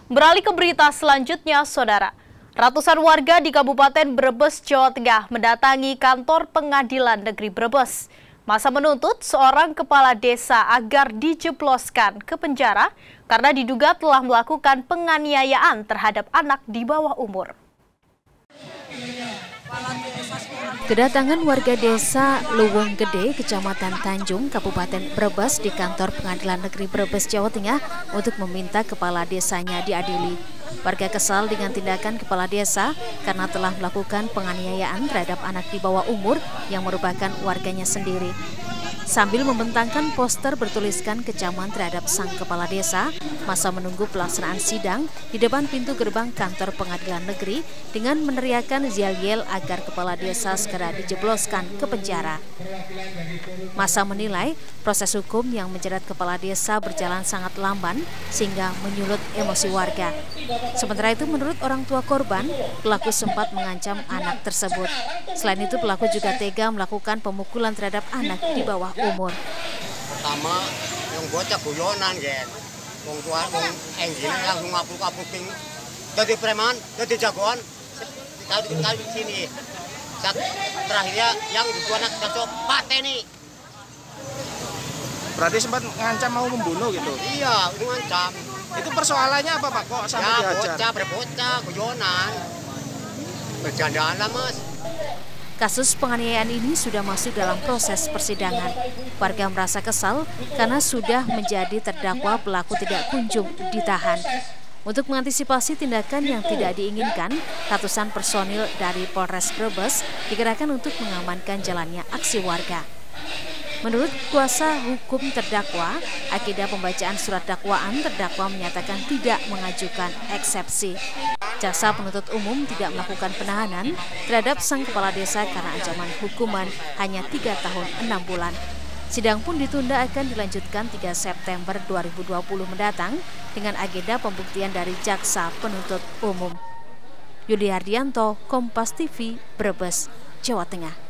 Beralih ke berita selanjutnya, Saudara. Ratusan warga di Kabupaten Brebes, Jawa Tengah mendatangi kantor Pengadilan Negeri Brebes. Masa menuntut seorang kepala desa agar dijebloskan ke penjara karena diduga telah melakukan penganiayaan terhadap anak di bawah umur. Kedatangan warga desa Luwung Gede, Kecamatan Tanjung, Kabupaten Brebes di kantor Pengadilan Negeri Brebes, Jawa Tengah untuk meminta kepala desanya diadili. Warga kesal dengan tindakan kepala desa karena telah melakukan penganiayaan terhadap anak di bawah umur yang merupakan warganya sendiri. Sambil membentangkan poster bertuliskan kecaman terhadap sang kepala desa, masa menunggu pelaksanaan sidang di depan pintu gerbang kantor Pengadilan Negeri dengan meneriakan yel-yel agar kepala desa segera dijebloskan ke penjara. Masa menilai proses hukum yang menjerat kepala desa berjalan sangat lamban sehingga menyulut emosi warga. Sementara itu, menurut orang tua korban, pelaku sempat mengancam anak tersebut. Selain itu, pelaku juga tega melakukan pemukulan terhadap anak di bawah umur. Pertama, yang bocah guyonan, gen. Wong tua, wong enggine langsung ngapul-kapulking. Jadi preman, jadi jagoan, tahu di sini. Saat terakhirnya yang dua anak cocok pateni. Berarti sempat ngancam mau membunuh gitu? Iya, itu ngancam. Itu persoalannya apa Pak? Kok sampai dihajar? Bocah, guyonan. Bercandaan lah, Mas. Kasus penganiayaan ini sudah masuk dalam proses persidangan. Warga merasa kesal karena sudah menjadi terdakwa pelaku tidak kunjung ditahan. Untuk mengantisipasi tindakan yang tidak diinginkan, ratusan personil dari Polres Brebes dikerahkan untuk mengamankan jalannya aksi warga. Menurut kuasa hukum terdakwa, agenda pembacaan surat dakwaan, terdakwa menyatakan tidak mengajukan eksepsi. Jaksa penuntut umum tidak melakukan penahanan terhadap sang kepala desa karena ancaman hukuman hanya 3 tahun 6 bulan. Sidang pun ditunda akan dilanjutkan 3 September 2020 mendatang dengan agenda pembuktian dari jaksa penuntut umum. Yuli Hardianto, Kompas TV, Brebes, Jawa Tengah.